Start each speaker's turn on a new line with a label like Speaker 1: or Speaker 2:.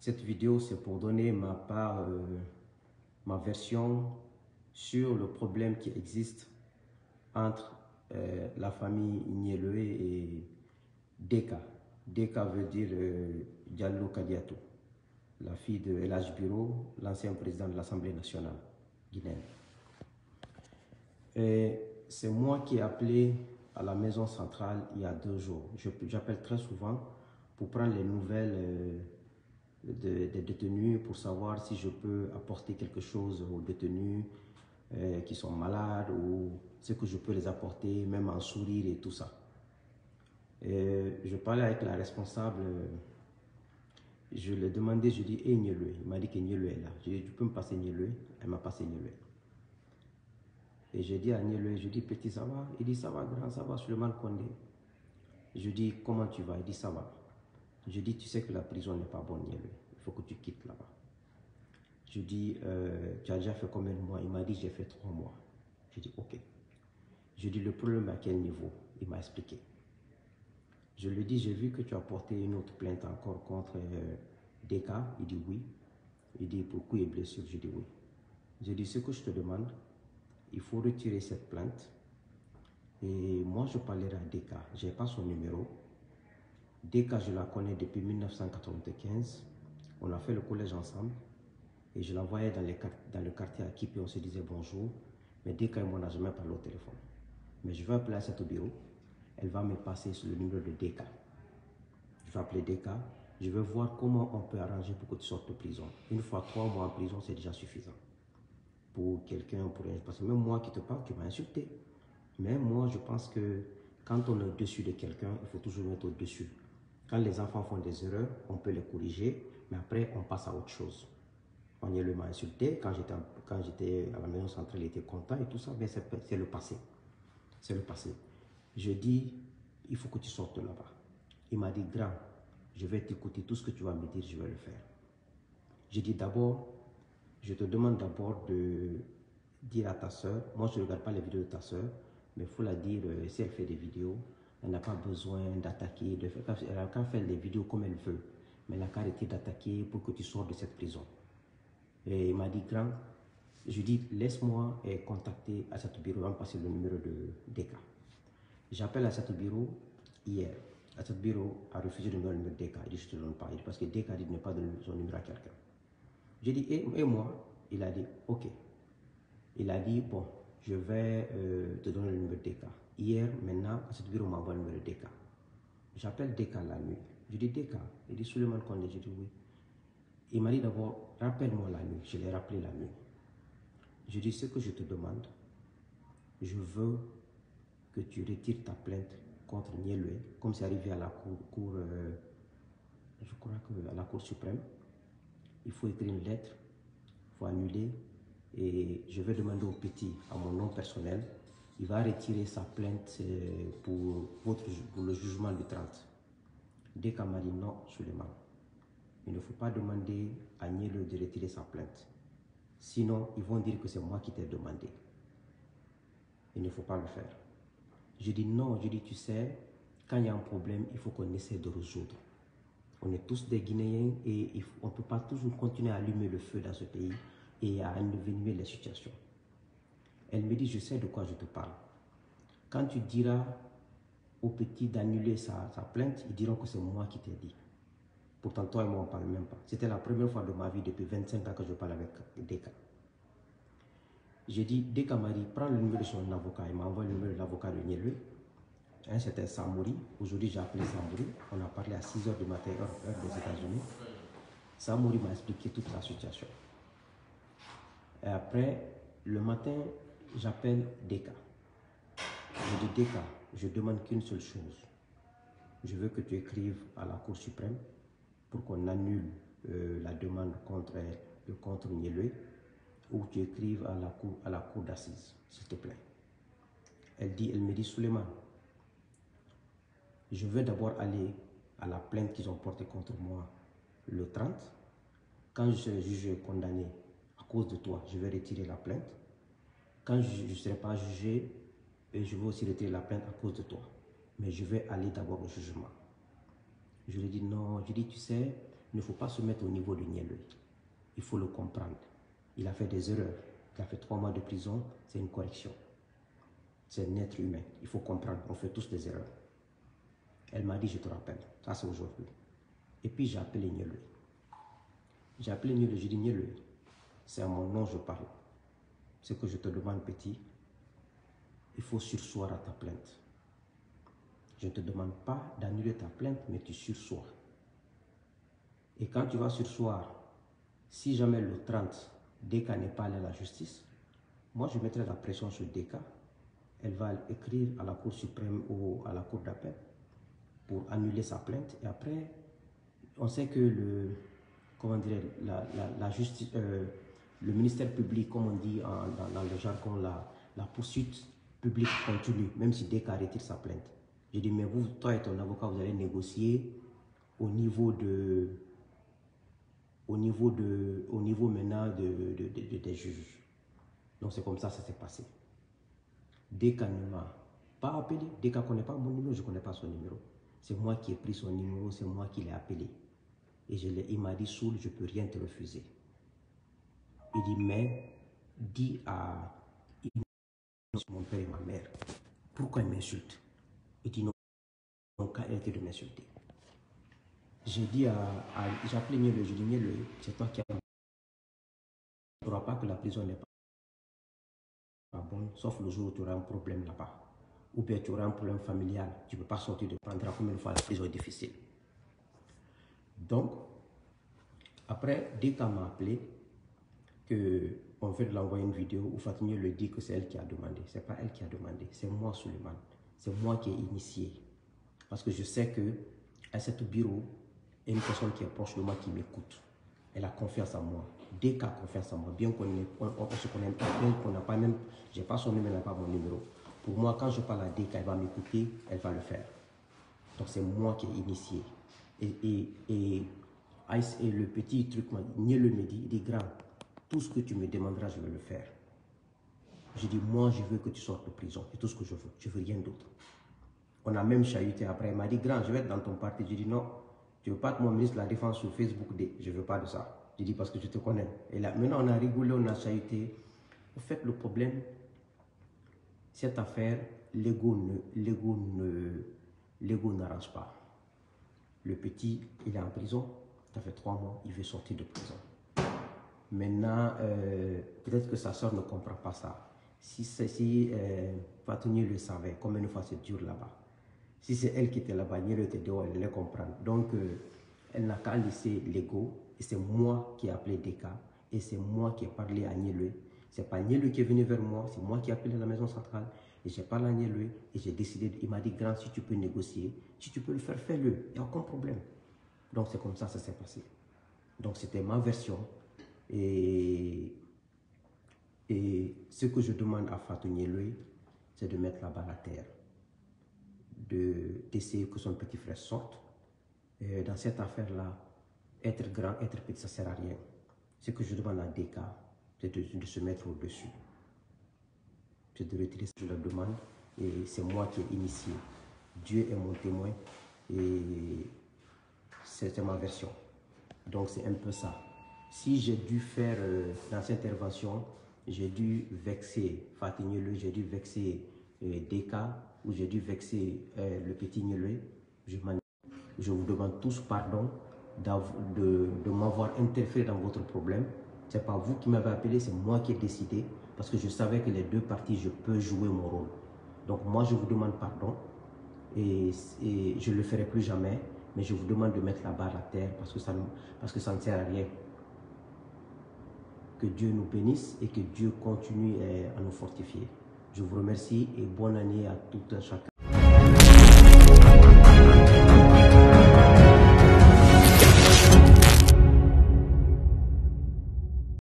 Speaker 1: Cette vidéo, c'est pour donner ma version sur le problème qui existe entre la famille Nyelewe et Deka. Deka veut dire Diallo Kadiatou, la fille de El Hadj Biro, l'ancien président de l'Assemblée nationale guinéenne. C'est moi qui ai appelé à la maison centrale il y a 2 jours. J'appelle très souvent pour prendre les nouvelles des détenus, pour savoir si je peux apporter quelque chose aux détenus qui sont malades ou ce que je peux les apporter, même en sourire et tout ça. Je parlais avec la responsable, je lui ai demandé, je lui ai dit, hey, Nyelewe. Il m'a dit que Nyelewe est là. Je lui ai dit, tu peux me passer Nyelewe? Elle m'a passé Nyelewe. Et j'ai dit à Nyelewe, je dis, petit, ça va? Il dit, ça va, grand, ça va, Souleymane Kondé. Je dis, comment tu vas? Il dit, ça va. Je dis, tu sais que la prison n'est pas bonne, Nyelewe. Il faut que tu quittes là-bas. Je dis, tu as déjà fait combien de mois? Il m'a dit, j'ai fait 3 mois. Je dis, ok. Je dis, le problème à quel niveau? Il m'a expliqué. Je lui dis, j'ai vu que tu as porté une autre plainte encore contre Deka. Il dit oui. Il dit, pour coups et blessures? Je dis oui. Je dis, ce que je te demande, il faut retirer cette plainte. Et moi, je parlerai à Deka. Je n'ai pas son numéro. Deka, je la connais depuis 1995. On a fait le collège ensemble. Et je la voyais dans le quartier à Kipi, on se disait bonjour. Mais Deka et moi, on n'a jamais parlé au téléphone. Mais je vais appeler à cette bureau. Elle va me passer sur le numéro de Deka. Je vais appeler Deka. Je vais voir comment on peut arranger pour que tu sortes de prison. Une fois 3 mois en prison, c'est déjà suffisant. Pour quelqu'un, parce que même moi qui te parle, tu m'as insulté. Mais moi, je pense que quand on est au-dessus de quelqu'un, il faut toujours être au-dessus. Quand les enfants font des erreurs, on peut les corriger, mais après, on passe à autre chose. On m'a insulté. Quand j'étais à la maison centrale, il était content et tout ça, mais c'est le passé. C'est le passé. Je dis, il faut que tu sortes là-bas. Il m'a dit, grand, je vais t'écouter, tout ce que tu vas me dire, je vais le faire. Je dis d'abord, je te demande d'abord de dire à ta soeur, moi je ne regarde pas les vidéos de ta soeur, mais il faut la dire, si elle fait des vidéos, elle n'a pas besoin d'attaquer, elle n'a qu'à faire les vidéos comme elle veut, mais elle n'a qu'à arrêter d'attaquer pour que tu sortes de cette prison. Et il m'a dit, grand, je dis, laisse-moi contacter à cette bureau, on va me passer le numéro de Deka. J'appelle à cette bureau hier. À cette bureau a refusé de me donner le numéro de Deka. Il dit, je ne te donne pas. Il dit, parce que Deka dit de ne pas donner son numéro à quelqu'un. J'ai dit, et moi? Il a dit, ok. Il a dit, bon, je vais te donner le numéro de Deka. Hier, maintenant, à cette bureau, on m'envoie le numéro de Deka. J'appelle Deka la nuit. Je dis, Deka. Il dit, Souleymane Kondé. Je dis, oui. Il m'a dit d'abord, rappelle-moi la nuit. Je l'ai rappelé la nuit. Je dis, ce que je te demande, je veux que tu retires ta plainte contre Nyelewe, comme c'est arrivé à la je crois qu'à la Cour suprême. Il faut écrire une lettre, il faut annuler, et je vais demander au petit, à mon nom personnel, il va retirer sa plainte pour le jugement du 30. Deka m'a dit non, Souleymane, il ne faut pas demander à Nyelewe de retirer sa plainte. Sinon, ils vont dire que c'est moi qui t'ai demandé. Il ne faut pas le faire. Je dis non, je dis, tu sais, quand il y a un problème, il faut qu'on essaie de résoudre. On est tous des Guinéens et on ne peut pas toujours continuer à allumer le feu dans ce pays et à envenimer les situations. Elle me dit, je sais de quoi je te parle. Quand tu diras au petit d'annuler sa plainte, ils diront que c'est moi qui t'ai dit. Pourtant, toi et moi, on ne parle même pas. C'était la première fois de ma vie depuis 25 ans que je parle avec Deka. J'ai dit, Deka m'a dit, prends le numéro de son avocat. Il m'a envoyé le numéro de l'avocat de Nyelewe. C'était Samouri. Aujourd'hui, j'ai appelé Samouri. On a parlé à 6 h du matin, heure des États-Unis. Samouri m'a expliqué toute la situation. Et après, le matin, j'appelle Deka. Je dis, Deka, je demande qu'une seule chose. Je veux que tu écrives à la Cour suprême pour qu'on annule la demande contre Nyelewe, ou tu écrives à la cour d'assises, s'il te plaît. Elle me dit, Souleymane, je veux d'abord aller à la plainte qu'ils ont portée contre moi le 30. Quand je serai jugé et condamné à cause de toi, je vais retirer la plainte. Quand je ne serai pas jugé, je vais aussi retirer la plainte à cause de toi. Mais je vais aller d'abord au jugement. Je lui ai dit non, je lui ai dit, tu sais, Il ne faut pas se mettre au niveau de Nielue. Il faut le comprendre. Il a fait des erreurs. Il a fait 3 mois de prison. C'est une correction. C'est un être humain. Il faut comprendre. On fait tous des erreurs. Elle m'a dit, je te rappelle. Ça, c'est aujourd'hui. Et puis, j'ai appelé Nielue. J'ai appelé Nielue. J'ai dit, Nielue, c'est à mon nom je parle. Ce que je te demande, petit, il faut surseoir à ta plainte. Je ne te demande pas d'annuler ta plainte, mais tu sursois. Et quand tu vas sursoir, si jamais le 30, Deka n'est pas allé à la justice, moi je mettrai la pression sur Deka. Elle va écrire à la Cour suprême ou à la Cour d'appel pour annuler sa plainte. Et après, on sait que la justice, le ministère public, comme on dit dans le jargon, la poursuite publique continue, même si Deka retire sa plainte. Je dis, mais vous, toi et ton avocat, vous allez négocier au niveau maintenant des juges. Donc c'est comme ça que ça s'est passé. Deka ne m'a pas appelé. Deka ne connaît pas mon numéro, je ne connais pas son numéro. C'est moi qui ai pris son numéro, c'est moi qui l'ai appelé. Et il m'a dit, Soul, je ne peux rien te refuser. Il dit, mais dis à mon père et ma mère, pourquoi ils m'insultent? Il dit, non, mon cas était de m'insulter. J'ai dit j'ai appelé Nielue, je dis, Nielue, c'est toi qui as... Tu ne sauras pas que la prison n'est pas bonne, sauf le jour où tu auras un problème là-bas. Ou bien tu auras un problème familial, tu ne peux pas sortir de prendre combien de fois la prison est difficile. Donc, après, Deka m'a appelé, qu'on veut l'envoyer une vidéo où Fatou le dit que c'est elle qui a demandé. Ce n'est pas elle qui a demandé, c'est moi, Suleiman. C'est moi qui ai initié. Parce que je sais qu'à ce bureau, il y a une personne qui est proche de moi qui m'écoute. Elle a confiance en moi. Deka a confiance en moi. Bien qu'on se connaisse pas, bien qu'on n'a pas même... Je n'ai pas son numéro, elle n'a pas mon numéro. Pour moi, quand je parle à Deka, elle va m'écouter, elle va le faire. Donc c'est moi qui ai initié. Et le petit truc, Nielue me dit, il dit, grand, tout ce que tu me demanderas, je vais le faire. Je dis, moi, je veux que tu sortes de prison. C'est tout ce que je veux. Je veux rien d'autre. On a même chahuté après. Il m'a dit, grand, je vais être dans ton parti. Je dis, non, tu ne veux pas que mon ministre de la Défense sur Facebook, je ne veux pas de ça. Je dis, parce que je te connais. Et là, maintenant, on a rigolé, on a chahuté. En fait, le problème, cette affaire, l'ego n'arrange pas. Le petit, il est en prison. Ça fait 3 mois, il veut sortir de prison. Maintenant, peut-être que sa soeur ne comprend pas ça. Si Fatou le savait, combien de fois c'est dur là-bas. Si c'est elle qui était là-bas, Nielue était dehors, elle allait comprendre. Donc, elle n'a qu'à laisser l'ego. Et c'est moi qui ai appelé Deka. Et c'est moi qui ai parlé à Nielue. Ce n'est pas Nielue qui est venu vers moi, c'est moi qui ai appelé la maison centrale. Et j'ai parlé à Nielue et j'ai décidé, il m'a dit, grand, si tu peux négocier, si tu peux le faire, fais-le. Il n'y a aucun problème. Donc, c'est comme ça que ça s'est passé. Donc, c'était ma version. Et ce que je demande à Fatou Nielue, c'est de mettre la balle à terre, d'essayer que son petit frère sorte. Et dans cette affaire-là, être grand, être petit, ça ne sert à rien. Ce que je demande à Deka, c'est de se mettre au-dessus. C'est de retirer ce que je leur demande. Et c'est moi qui ai initié. Dieu est mon témoin. Et c'est ma version. Donc c'est un peu ça. Si j'ai dû faire dans cette intervention, j'ai dû vexer Fatou Nielue, j'ai dû vexer Deka, ou j'ai dû vexer le petit Nielue, je vous demande tous pardon de m'avoir interféré dans votre problème. Ce n'est pas vous qui m'avez appelé, c'est moi qui ai décidé, parce que je savais que les deux parties, je peux jouer mon rôle. Donc moi, je vous demande pardon, et je ne le ferai plus jamais, mais je vous demande de mettre la barre à terre, parce que ça ne sert à rien. Que Dieu nous bénisse et que Dieu continue à nous fortifier. Je vous remercie et bonne année à tout un chacun.